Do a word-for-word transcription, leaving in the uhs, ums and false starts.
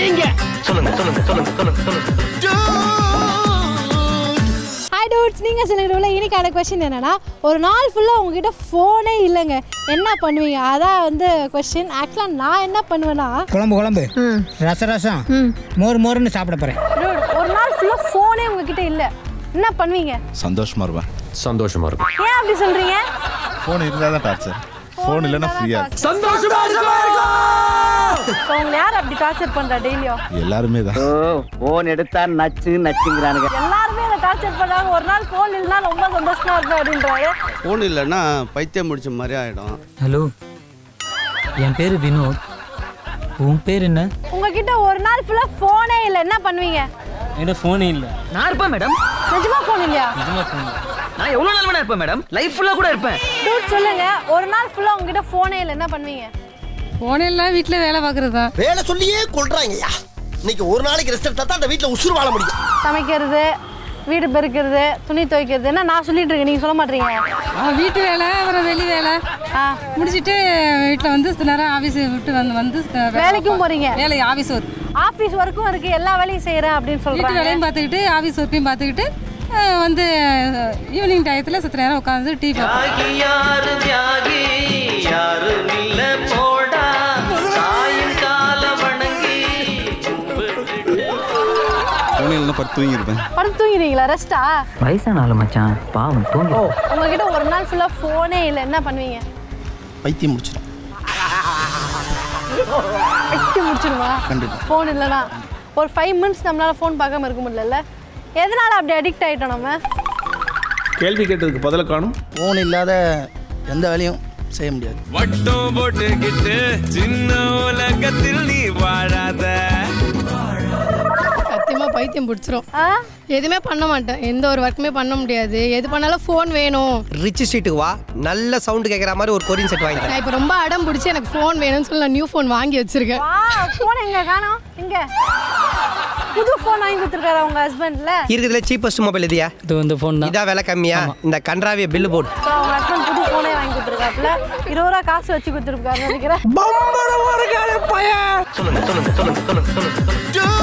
செய்யுங்க. சொல்லுங்க சொல்லுங்க சொல்லுங்க சொல்லுங்க சொல்லுங்க. ஹாய் டூட்ஸ், நீங்கள் சொல்லுறதுல இன்னைக்கான கொஸ்டின் என்னன்னா, ஒரு நாள் ஃபுல்லாக உங்ககிட்ட ஃபோனே இல்லைங்க, என்ன பண்ணுவீங்க? அதான் வந்து கொஸ்டின். ஆக்சுவலாக நான் என்ன பண்ணுவேன்னா, குழம்பு குழம்பு ரச ரசம் மோர் மோர்னு சாப்பிட போகிறேன். ஒரு நாள் ஃபுல்லாக ஃபோனே உங்ககிட்ட இல்லை, என்ன பண்ணுவீங்க? சந்தோஷமா இருப்பேன். சந்தோஷமா இருக்கும். ஏன் அப்படி சொல்கிறீங்க? ஃபோன் இருந்தால் தான் டார்ச்சர். ஃபோன் இல்லைன்னா ஃப்ரீயா சந்தோஷமா இருக்கும். உங்களை யார் அப்படி டார்ச்சர் பண்றா டெய்லியும்? எல்லாருமே தான். ஃபோன் எடுத்தா நச்சு நச்சுங்கிறானுங்க. எல்லாருமே என்ன டார்ச்சர் பண்றாங்க. ஒரு நாள் ஃபோன் இல்லைன்னா ரொம்ப சந்தோஷமா இருப்பேன் அப்படின்றாரு. ஃபோன் இல்லைன்னா பைத்தியம் முடிச்ச மாதிரி ஆகிடும். ஹலோ, என் பேர் வினோத். உன் பேர் என்ன? உங்ககிட்ட ஒரு நாள் ஃபுல்லா ஃபோனே இல்லை, என்ன பண்ணுவீங்க? என்கிட்ட ஃபோனே இல்லை. நான் இருப்பேன் மேடம். நிஜமா ஃபோன் இல்லையா? நிஜமா ஃபோன் இல்லை. நான் எவ்வளவு நாள் வேணா இருப்பேன் மேடம். லைஃப் ஃபுல்லா கூட இருப்பேன். டூட் சொல்லுங்க, ஒரு நாள் ஃபுல்லா உங்ககிட்ட ஃபோனே இல்லை, என்ன பண்ணுவீங்க? ஃபோன் எல்லாம் வீட்டில் வேலை பார்க்கறது தான். வேலை சொல்லியே கொள்றாங்கய்யா. இன்னைக்கு ஒரு நாளைக்கு ரெஸ்ட் எடுத்தா தான் அந்த வீட்டில் உசுறு வாழ முடியும். சமைக்கிறது, வீடு பெருக்கிறது, துணி துவைக்கிறது, என்ன நான் சொல்லிட்டு இருக்கேன், நீங்க சொல்ல மாட்டீங்க. வீட்டு வேலை, அப்புறம் வெளி வேலை முடிச்சுட்டு வீட்டில் வந்து சில நேரம் ஆஃபீஸ் விட்டு வந்து வந்து வேலைக்கும் போறீங்க? வேலை ஆஃபீஸ் ஒர்க், ஆஃபீஸ் ஒர்க்கும் இருக்கு, எல்லா வேலையும் செய்யறேன் அப்படின்னு வீட்டு சொல்றாங்க. வேலையும் பார்த்துக்கிட்டு ஆஃபீஸ் ஒர்க்கையும் பார்த்துக்கிட்டு வந்து ஈவினிங் டயத்தில் சத்து நேரம் உட்காந்து டீ படுத்து தூங்கிடுவீங்களா? ரெஸ்டா? வயசான ஆளு மச்சான், பாவம் தூங்கி. உங்ககிட்ட ஒரு நாள் ஃபுல்லா ஃபோனே இல்லை, என்ன பண்ணுவீங்க? பைத்தியம் முடிச்சிடும். பைத்தியம் முடிச்சிடுமா? கண்டிப்பா. ஃபோன் இல்லைனா ஒரு ஃபைவ் மினிட்ஸ் நம்மளால ஃபோன் பார்க்காம இருக்க முடியல. எதனால அப்படி அடிக்ட் ஆயிட்டோம் நம்ம? கேள்வி கேட்டதுக்கு பதில காணும். ஃபோன் இல்லாத எந்த வேலையும் செய்ய முடியாது. வட்டம் போட்டுக்கிட்டு சின்ன உலகத்தில் நீ வாழாத. சத்தியமாக பைத்தியம் பிடிச்சிரும். எதுவுமே பண்ண மாட்டேன், எந்த ஒரு ஒர்க்குமே பண்ண முடியாது. எது பண்ணாலும் ஃபோன் வேணும். ரிச் ஸ்ட்ரீட்டுக்கு வா, நல்ல சவுண்டு கேட்குற மாதிரி ஒரு கொரியன் செட் வாங்கி. நான் இப்போ ரொம்ப அடம் பிடிச்சி எனக்கு ஃபோன் வேணும்னு சொல்லி நான் நியூ ஃபோன் வாங்கி வச்சிருக்கேன். ஃபோன் எங்க காணோம்? எங்க புது ஃபோன் வாங்கி கொடுத்துருக்காரு உங்க ஹஸ்பண்ட்ல? இருக்கிறதுல சீப்பஸ்ட் மொபைல் இதுயா? இது வந்து ஃபோன் தான். இதான் விலை கம்மியா? இந்த கன்றாவிய பில்லு போட்டு உங்க ஹஸ்பண்ட் புது ஃபோனே வாங்கி கொடுத்துருக்காப்புல. இருபது ரூபா காசு வச்சு கொடுத்துருக்காரு நினைக்கிறேன். சொல்லுங்க சொல்லுங்க சொல்லுங்க சொல்லுங்க சொல்லுங்க.